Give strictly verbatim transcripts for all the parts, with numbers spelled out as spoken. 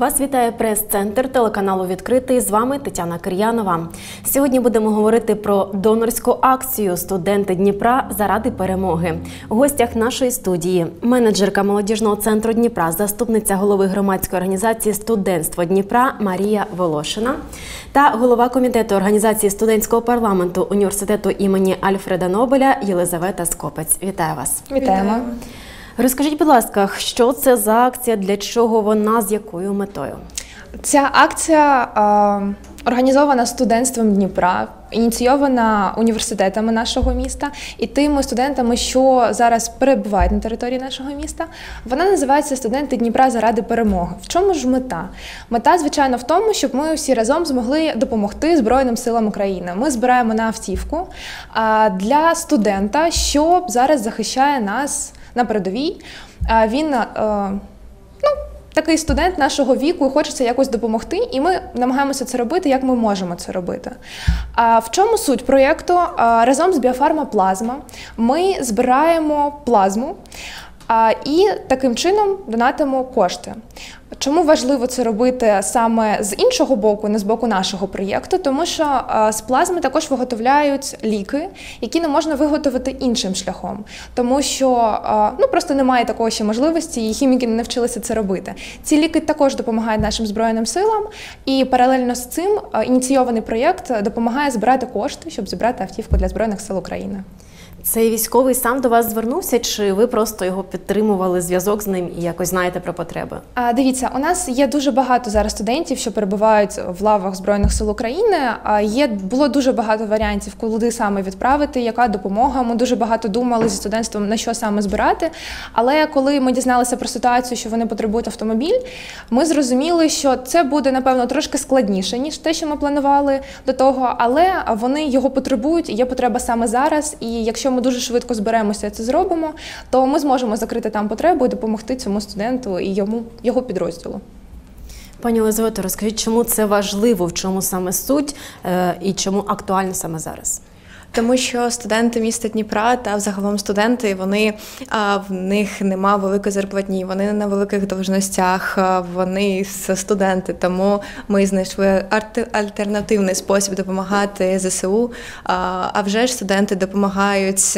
Вас вітає прес-центр телеканалу «Відкритий». З вами Тетяна Кир'янова. Сьогодні будемо говорити про донорську акцію «Студенти Дніпра заради перемоги». У гостях нашої студії менеджерка молодіжного центру Дніпра, заступниця голови громадської організації «Студентство Дніпра» Марія Волошина та голова комітету організації студентського парламенту університету імені Альфреда Нобеля Єлизавета Скопець. Вітаю вас. Вітаємо. Розкажіть, будь ласка, що це за акція, для чого вона, з якою метою? Ця акція е, організована студентством Дніпра, ініційована університетами нашого міста і тими студентами, що зараз перебувають на території нашого міста. Вона називається «Студенти Дніпра заради перемоги». В чому ж мета? Мета, звичайно, в тому, щоб ми всі разом змогли допомогти Збройним силам України. Ми збираємо на автівку для студента, що зараз захищає нас на передовій. Він ну, такий студент нашого віку, і хочеться якось допомогти, і ми намагаємося це робити, як ми можемо це робити. В чому суть проєкту? Разом з Біофарма Плазма ми збираємо плазму і таким чином донатимо кошти. Чому важливо це робити саме з іншого боку, не з боку нашого проєкту? Тому що з плазми також виготовляють ліки, які не можна виготовити іншим шляхом. Тому що ну, просто немає такої ще можливості, і хіміки не навчилися це робити. Ці ліки також допомагають нашим Збройним силам, і паралельно з цим ініційований проєкт допомагає збирати кошти, щоб зібрати автівку для Збройних сил України. Цей військовий сам до вас звернувся, чи ви просто його підтримували, зв'язок з ним і якось знаєте про потреби? А, дивіться, у нас є дуже багато зараз студентів, що перебувають в лавах Збройних сил України. А, є, було дуже багато варіантів, куди саме відправити, яка допомога. Ми дуже багато думали зі студентством, на що саме збирати. Але коли ми дізналися про ситуацію, що вони потребують автомобіль, ми зрозуміли, що це буде, напевно, трошки складніше, ніж те, що ми планували до того. Але вони його потребують, і є потреба саме зараз. І якщо ми дуже швидко зберемося і це зробимо, то ми зможемо закрити там потребу і допомогти цьому студенту і йому, його підрозділу. Пані Єлизавето, розкажіть, чому це важливо, в чому саме суть і чому актуально саме зараз? Тому що студенти міста Дніпра та взагалом студенти, вони, в них нема великої зарплатні, вони не на великих должностях, вони студенти, тому ми знайшли альтернативний спосіб допомагати ЗСУ, а вже ж студенти допомагають,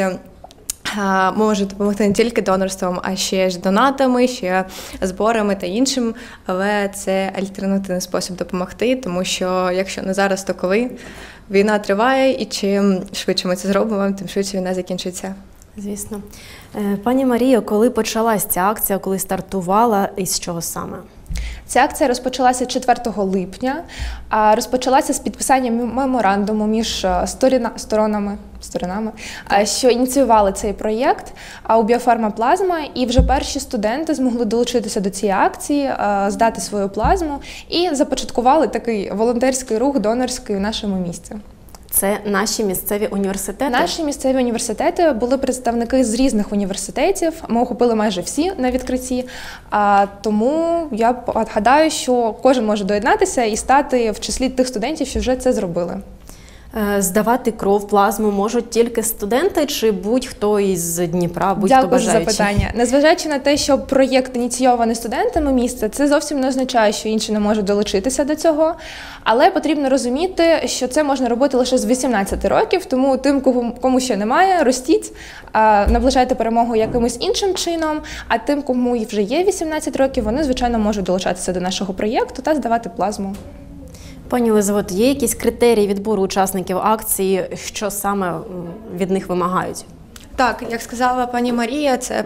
можуть допомогти не тільки донорством, а ще ж донатами, ще зборами та іншим, але це альтернативний спосіб допомогти, тому що якщо не зараз, то коли? Війна триває, і чим швидше ми це зробимо, тим швидше війна закінчиться. Звісно. Пані Маріо, коли почалась ця акція, коли стартувала і з чого саме? Ця акція розпочалася четвертого липня, а розпочалася з підписання меморандуму між сторонами, сторонами, що ініціювали цей проєкт у Біофарма Плазма, і вже перші студенти змогли долучитися до цієї акції, здати свою плазму і започаткували такий волонтерський рух донорський у нашому місті. Це наші місцеві університети? Наші місцеві університети, були представники з різних університетів, ми охопили майже всі на відкритті, а, тому я гадаю, що кожен може доєднатися і стати в числі тих студентів, що вже це зробили. Здавати кров, плазму можуть тільки студенти чи будь-хто із Дніпра, будь-хто бажаючий? Дякую за запитання. Незважаючи на те, що проєкт ініційований студентами міста, це зовсім не означає, що інші не можуть долучитися до цього. Але потрібно розуміти, що це можна робити лише з вісімнадцяти років, тому тим, кому ще немає, ростіть, наближайте перемогу якимось іншим чином, а тим, кому вже є вісімнадцять років, вони, звичайно, можуть долучатися до нашого проєкту та здавати плазму. Пані Єлизавето, є якісь критерії відбору учасників акції, що саме від них вимагають? Так, як сказала пані Марія, це,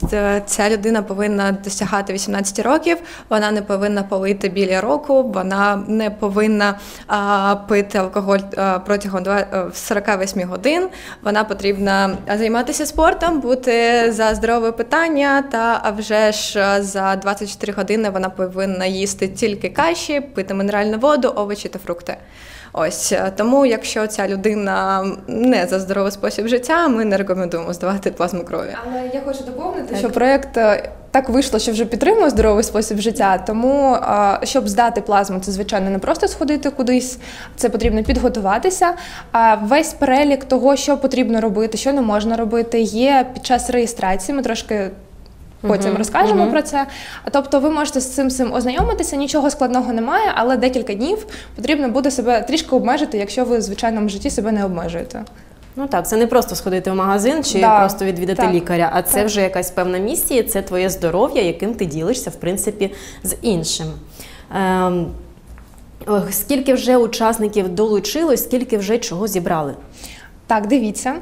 ця людина повинна досягати вісімнадцяти років, вона не повинна палити біля року, вона не повинна а, пити алкоголь а, протягом сорока восьми годин, вона потрібна займатися спортом, бути за здорове питання, та а вже ж за двадцять чотири години вона повинна їсти тільки каші, пити мінеральну воду, овочі та фрукти. Ось, тому якщо ця людина не за здоровий спосіб життя, ми не рекомендуємо здавати плазму крові. Але я хочу доповнити, так. що проєкт так вийшло, що вже підтримує здоровий спосіб життя, тому щоб здати плазму, це, звичайно, не просто сходити кудись, це потрібно підготуватися. Весь перелік того, що потрібно робити, що не можна робити, є під час реєстрації. Ми трошки потім Мгм, розкажемо мгм. про це. Тобто ви можете з цим всім ознайомитися, нічого складного немає, але декілька днів потрібно буде себе трішки обмежити, якщо ви в звичайному житті себе не обмежуєте. Ну так, це не просто сходити в магазин чи Да, просто відвідати так, лікаря, а це так. вже якась певна місія, це твоє здоров'я, яким ти ділишся, в принципі, з іншим. Ем, ох, скільки вже учасників долучилось, скільки вже чого зібрали? Так, дивіться.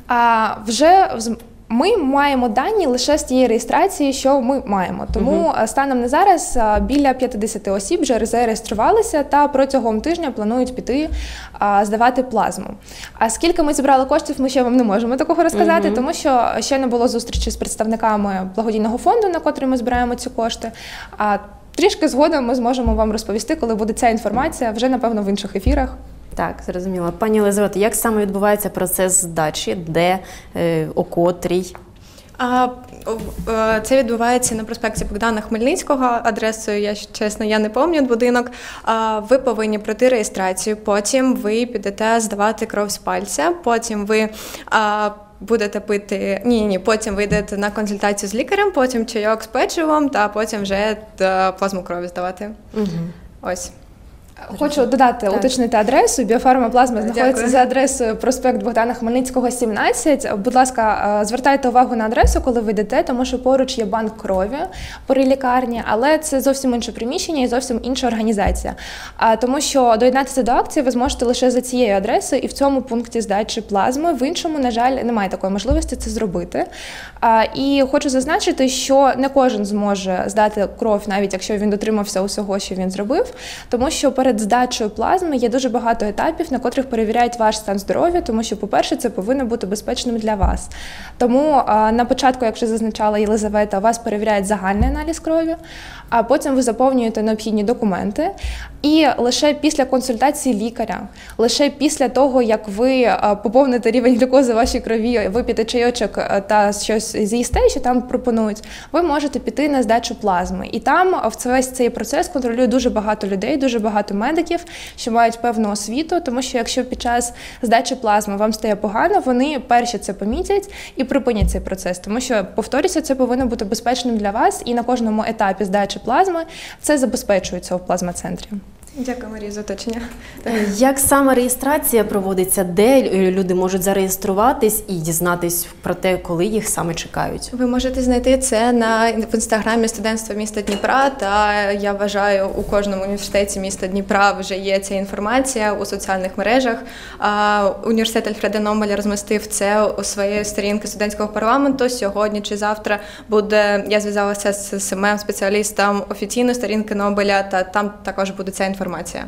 А вже з- ми маємо дані лише з тієї реєстрації, що ми маємо. Тому Мгм. станом на зараз а, біля п'ятдесят осіб вже зареєструвалися та протягом тижня планують піти а, здавати плазму. А скільки ми зібрали коштів, ми ще вам не можемо такого розказати, Мгм. тому що ще не було зустрічі з представниками благодійного фонду, на котрий ми збираємо ці кошти. А трішки згодом ми зможемо вам розповісти, коли буде ця інформація, вже напевно в інших ефірах. Так, зрозуміло. Пані Єлизавето, як саме відбувається процес здачі, де, е, о котрій? А, в- е, Це відбувається на проспекті Богдана Хмельницького, адресою, я ж, чесно, я не пам'ятаю будинок. А, Ви повинні пройти реєстрацію, потім ви підете здавати кров з пальця, потім ви а, будете пити, ні, ні, потім ви йдете на консультацію з лікарем, потім чайок з печивом, та потім вже е, плазму крові здавати. Угу. Ось. Хочу додати, Так. уточнити адресу. Біофарма Плазма Дякую. знаходиться за адресою проспект Богдана Хмельницького, сімнадцять. Будь ласка, е, звертайте увагу на адресу, коли ви йдете, тому що поруч є банк крові при лікарні, але це зовсім інше приміщення і зовсім інша організація. А тому що доєднатися до акції ви зможете лише за цією адресою і в цьому пункті здачі плазми. В іншому, на жаль, немає такої можливості це зробити. А, і хочу зазначити, що не кожен зможе здати кров, навіть якщо він дотримався усього, що він зробив, тому що перед здачею плазми є дуже багато етапів, на котрих перевіряють ваш стан здоров'я, тому що, по-перше, це повинно бути безпечним для вас. Тому а, на початку, якщо зазначала Єлизавета, вас перевіряють загальний аналіз крові, а потім ви заповнюєте необхідні документи. І лише після консультації лікаря, лише після того, як ви а, поповните рівень глюкози в вашій крові, вип'єте чайочок а, та щось з'їсте, що там пропонують, ви можете піти на здачу плазми. І там в весь цей процес контролює дуже багато людей, дуже багато медиків, що мають певну освіту, тому що якщо під час здачі плазми вам стає погано, вони перші це помітять і припинять цей процес, тому що, повторюся, це повинно бути безпечним для вас, і на кожному етапі здачі плазми це забезпечується в плазмацентрі. Дякую, Марія, за уточнення. Як саме реєстрація проводиться, де люди можуть зареєструватись і дізнатись про те, коли їх саме чекають? Ви можете знайти це на в інстаграмі студентства міста Дніпра. Та я вважаю, у кожному університеті міста Дніпра вже є ця інформація у соціальних мережах. А, університет Альфреда Нобеля розмістив це у своїй сторінці студентського парламенту. Сьогодні чи завтра буде. Я зв'язалася з самим спеціалістом офіційної сторінки Нобеля, та там також буде ця інформація.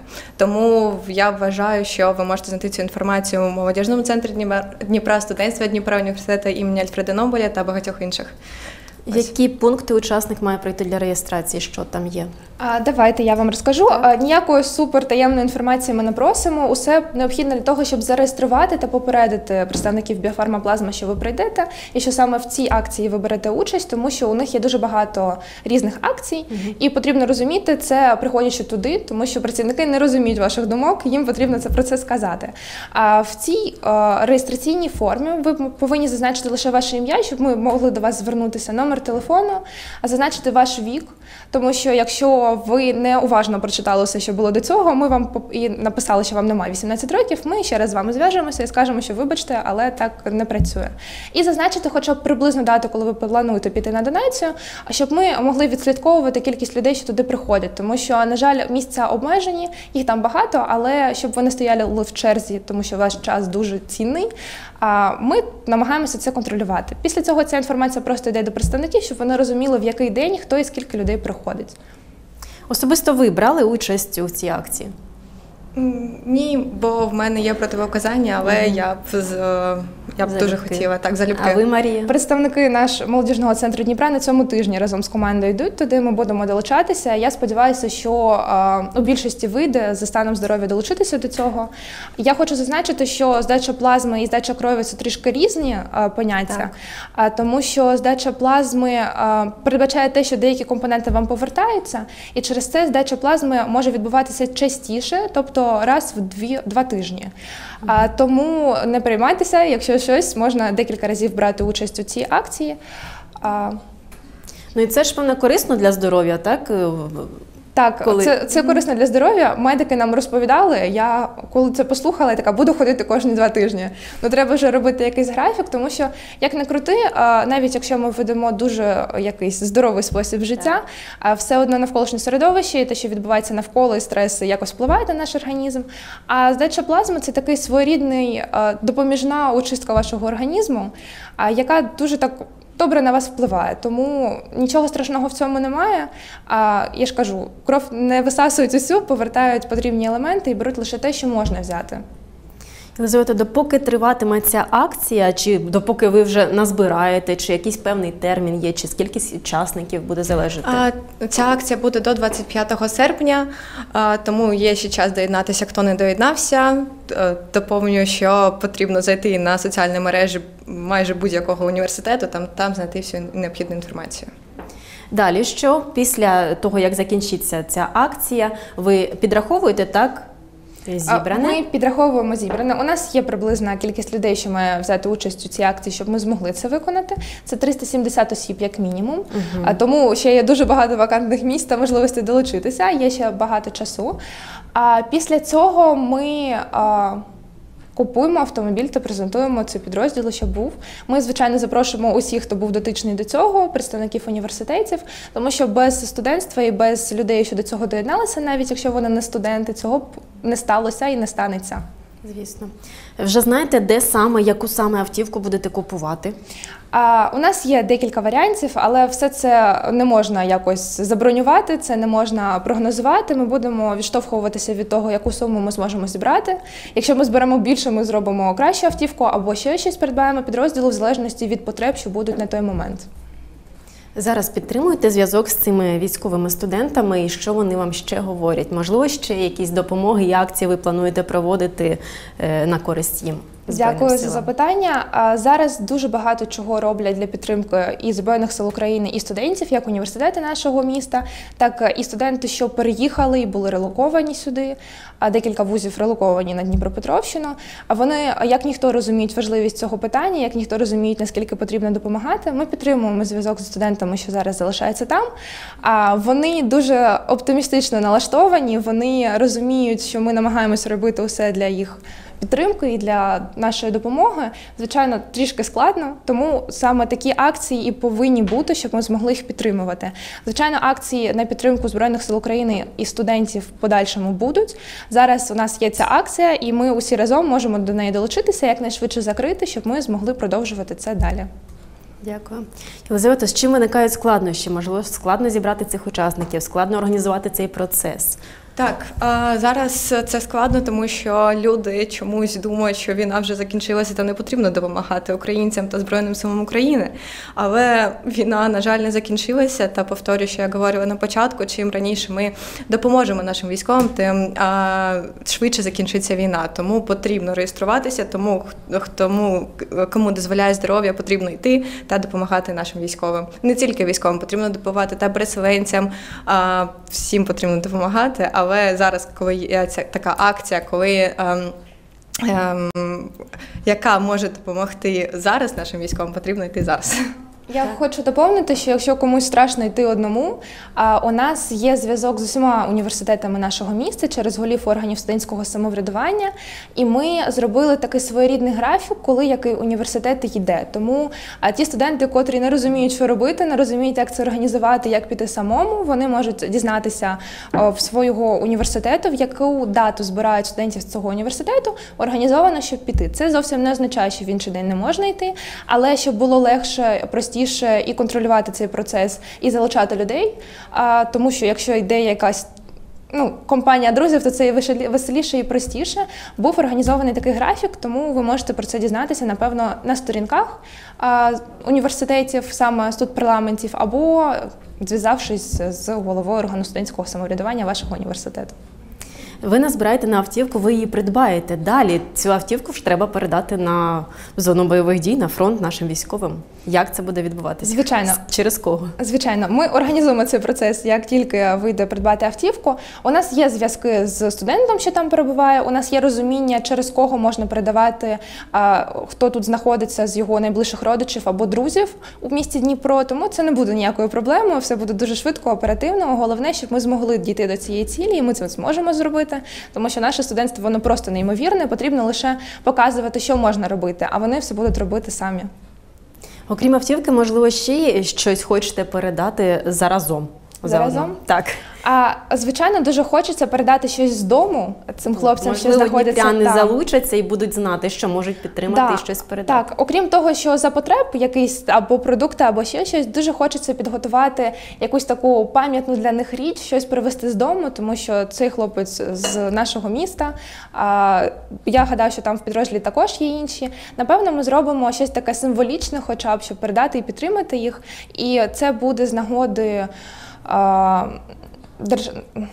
Тому я вважаю, що ви можете знайти цю інформацію у молодіжному центрі Дніпра, студентства Дніпра, університету імені Альфреда Нобеля та багатьох інших. Ось. Які пункти учасник має пройти для реєстрації? Що там є? А, давайте я вам розкажу. А, ніякої супертаємної інформації ми не просимо. Усе необхідне для того, щоб зареєструвати та попередити представників Біофарма Плазма, що ви прийдете, і що саме в цій акції ви берете участь, тому що у них є дуже багато різних акцій, угу. І потрібно розуміти це, приходячи туди, тому що працівники не розуміють ваших думок, їм потрібно це про це сказати. А в цій а, реєстраційній формі ви повинні зазначити лише ваше ім'я, щоб ми могли до вас звернутися, номер телефону, а зазначити ваш вік, тому що якщо ви не уважно прочитали все, що було до цього, ми вам і написали, що вам немає вісімнадцяти років, ми ще раз з вами зв'яжемося і скажемо, що вибачте, але так не працює. І зазначити хоча б приблизну дату, коли ви плануєте піти на донацію, щоб ми могли відслідковувати кількість людей, що туди приходять, тому що, на жаль, місця обмежені, їх там багато, але щоб ви не стояли в черзі, тому що ваш час дуже цінний, ми намагаємося це контролювати. Після цього ця інформація просто йде до представників, щоб вони розуміли, в який день, хто і скільки людей приходить. Особисто ви брали участь у цій акції? Ні, бо в мене є противопоказання, але mm-hmm. я б з я б залюбки. Дуже хотіла так залюбки. А ви, Марія? Представники нашого молодіжного центру Дніпра на цьому тижні разом з командою йдуть туди. Ми будемо долучатися. Я сподіваюся, що а, у більшості вийде за станом здоров'я долучитися до цього. Я хочу зазначити, що здача плазми і здача крові – це трішки різні а, поняття, а, тому що здача плазми а, передбачає те, що деякі компоненти вам повертаються, і через це здача плазми може відбуватися частіше, тобто раз в дві, два тижні. А, тому не переймайтеся, якщо щось, можна декілька разів брати участь у цій акції. А... Ну і це ж, певно, корисно для здоров'я, так? Так, Коли- це, це корисно для здоров'я. Медики нам розповідали, я коли це послухала, я така, буду ходити кожні два тижні. Ну, треба вже робити якийсь графік, тому що, як не крути, а, навіть якщо ми ведемо дуже якийсь здоровий спосіб життя, а все одно навколишнє середовище і те, що відбувається навколо, і стреси якось впливають на наш організм. А здача плазми – це такий своєрідний а, допоміжна очистка вашого організму, а, яка дуже так добре на вас впливає, тому нічого страшного в цьому немає. А я ж кажу, кров не висасують усю, повертають потрібні елементи і беруть лише те, що можна взяти. Єлизавета, допоки триватиме ця акція, чи допоки ви вже назбираєте, чи якийсь певний термін є, чи скільки учасників буде залежати? А, Ця акція буде до двадцять п'ятого серпня, а, тому є ще час доєднатися, хто не доєднався. Е, Доповнюю, що потрібно зайти на соціальні мережі майже будь-якого університету, там, там знайти всю необхідну інформацію. Далі що? Після того, як закінчиться ця акція, ви підраховуєте, так, зібране? Ми підраховуємо зібране. У нас є приблизна кількість людей, що має взяти участь у цій акції, щоб ми змогли це виконати. Це триста сімдесят осіб як мінімум. Угу. А тому ще є дуже багато вакантних місць та можливості долучитися, є ще багато часу. А після цього ми а, купуємо автомобіль та презентуємо цей підрозділ, що був. Ми, звичайно, запрошуємо усіх, хто був дотичний до цього, представників університетів, тому що без студентства і без людей, що до цього доєдналися, навіть якщо вони не студенти, цього б не сталося і не станеться. Звісно. Вже знаєте, де саме, яку саме автівку будете купувати? А, у нас є декілька варіантів, але все це не можна якось забронювати, це не можна прогнозувати. Ми будемо відштовхуватися від того, яку суму ми зможемо зібрати. Якщо ми зберемо більше, ми зробимо кращу автівку або ще щось придбаємо підрозділу в залежності від потреб, що будуть на той момент. Зараз підтримуєте зв'язок з цими військовими студентами і що вони вам ще говорять? Можливо, ще якісь допомоги і акції ви плануєте проводити е, на користь їм? Дякую за запитання. Зараз дуже багато чого роблять для підтримки і Збройних сил України, і студентів, як університети нашого міста, так і студенти, що переїхали і були релоковані сюди. Декілька вузів релоковані на Дніпропетровщину. Вони, як ніхто, розуміють важливість цього питання, як ніхто розуміють, наскільки потрібно допомагати. Ми підтримуємо зв'язок з студентами, що зараз залишаються там. Вони дуже оптимістично налаштовані, вони розуміють, що ми намагаємося робити усе для їх підтримки і для нашої допомоги. Звичайно, трішки складно, тому саме такі акції і повинні бути, щоб ми змогли їх підтримувати. Звичайно, акції на підтримку Збройних сил України і студентів в подальшому будуть. Зараз у нас є ця акція, і ми усі разом можемо до неї долучитися, якнайшвидше закрити, щоб ми змогли продовжувати це далі. Дякую. Єлизавета, з чим виникають складнощі? Можливо, складно зібрати цих учасників, складно організувати цей процес? Так, зараз це складно, тому що люди чомусь думають, що війна вже закінчилася та не потрібно допомагати українцям та Збройним силам України. Але війна, на жаль, не закінчилася. Та повторюю, що я говорила на початку, чим раніше ми допоможемо нашим військовим, тим швидше закінчиться війна. Тому потрібно реєструватися, тому тому, кому дозволяє здоров'я, потрібно йти та допомагати нашим військовим. Не тільки військовим, потрібно допомагати та переселенцям, всім потрібно допомагати. Але зараз, коли є ця така акція, коли ем, ем, яка може допомогти зараз нашим військовим, потрібно йти зараз. Я хочу доповнити, що якщо комусь страшно йти одному, у нас є зв'язок з усіма університетами нашого міста через голів органів студентського самоврядування, і ми зробили такий своєрідний графік, коли який університет йде. Тому ті студенти, котрі не розуміють, що робити, не розуміють, як це організувати, як піти самому, вони можуть дізнатися в свого університету, в яку дату збирають студентів з цього університету, організовано, щоб піти. Це зовсім не означає, що в інший день не можна йти, але щоб було легше, простіше, і контролювати цей процес, і залучати людей, а, тому що якщо йде якась ну, компанія друзів, то це і веселіше і простіше. Був організований такий графік, тому ви можете про це дізнатися, напевно, на сторінках а, університетів, саме студпарламентів, або зв'язавшись з головою органу студентського самоврядування вашого університету. Ви назбираєте на автівку, ви її придбаєте. Далі цю автівку ж треба передати на зону бойових дій, на фронт нашим військовим. Як це буде відбуватися? Звичайно. Через кого? Звичайно, ми організуємо цей процес, як тільки вийде придбати автівку. У нас є зв'язки з студентом, що там перебуває, у нас є розуміння, через кого можна передавати, а, хто тут знаходиться з його найближчих родичів або друзів у місті Дніпро, тому це не буде ніякою проблемою, все буде дуже швидко, оперативно. Головне, щоб ми змогли дійти до цієї цілі, і ми це зможемо зробити, тому що наше студентство, воно просто неймовірне, потрібно лише показувати, що можна робити, а вони все будуть робити самі. Окрім автівки, можливо, ще щось хочете передати заразом? Заразом? Так. А, звичайно, дуже хочеться передати щось з дому цим хлопцям, що Можливо, знаходяться дніпряни там. залучаться і будуть знати, що можуть підтримати Да, і щось передати. Так, окрім того, що за потреб якийсь або продукти, або ще щось, дуже хочеться підготувати якусь таку пам'ятну для них річ, щось привезти з дому, тому що цей хлопець з нашого міста. А, я гадаю, що там в підрозділі також є інші. Напевно, ми зробимо щось таке символічне, хоча б, щоб передати і підтримати їх. І це буде з нагоди а, держ...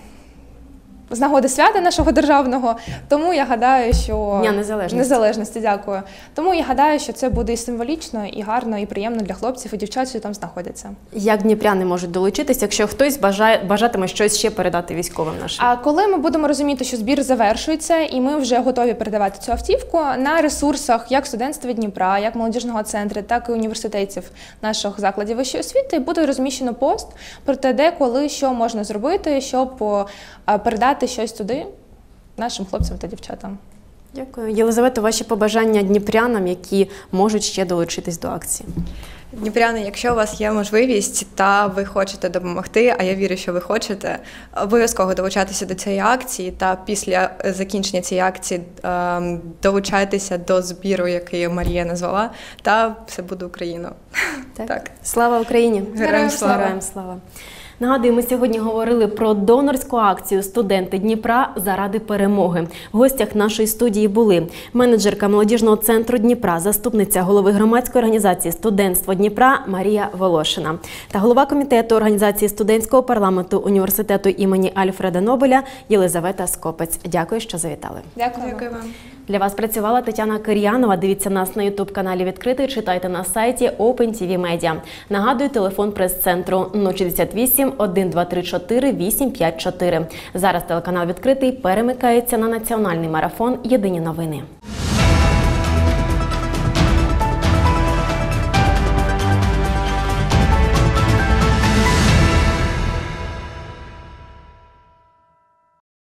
з нагоди свята нашого державного, тому я гадаю, що... Дня Незалежності. Незалежності, дякую. Тому я гадаю, що це буде і символічно, і гарно, і приємно для хлопців і дівчат, що там знаходяться. Як дніпряни можуть долучитися, якщо хтось бажає, бажатиме щось ще передати військовим нашим? А коли ми будемо розуміти, що збір завершується, і ми вже готові передавати цю автівку, на ресурсах як студентства Дніпра, як молодіжного центру, так і університетів наших закладів вищої освіти буде розміщено пост про те, де, коли, що можна зробити, щоб передати щось туди нашим хлопцям та дівчатам. Дякую. Єлизавето, ваші побажання дніпрянам, які можуть ще долучитись до акції? Дніпряни, якщо у вас є можливість та ви хочете допомогти, а я вірю, що ви хочете, обов'язково долучатися до цієї акції та після закінчення цієї акції ем, долучайтеся до збіру, який Марія назвала, та все буде Україна. Так. Так. Слава Україні! Героям слава! Героям слава! Нагадую, ми сьогодні говорили про донорську акцію «Студенти Дніпра заради перемоги». В гостях нашої студії були менеджерка молодіжного центру Дніпра, заступниця голови громадської організації «Студентство Дніпра» Марія Волошина та голова комітету організації студентського парламенту університету імені Альфреда Нобеля Єлизавета Скопець. Дякую, що завітали. Дякую. Дякую вам. Для вас працювала Тетяна Кир'янова. Дивіться нас на ютуб-каналі «Відкритий», читайте на сайті Open ті ві Media. Нагадую, телефон прес-центру нуль шістдесят вісім, один два три чотири, вісім п'ять чотири. Зараз телеканал «Відкритий» перемикається на національний марафон «Єдині новини».